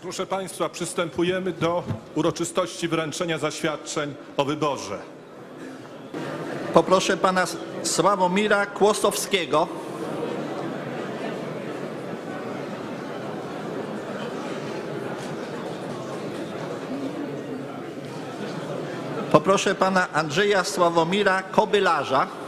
Proszę Państwa, przystępujemy do uroczystości wręczenia zaświadczeń o wyborze. Poproszę pana Sławomira Kłosowskiego. Poproszę pana Andrzeja Sławomira Kobylarza.